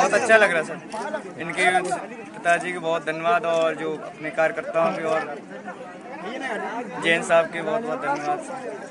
बहुत अच्छा लग रहा है सर। इनके पिताजी के बहुत धन्यवाद और जो अपने कार्यकर्ताओं के और जैन साहब के बहुत बहुत धन्यवाद।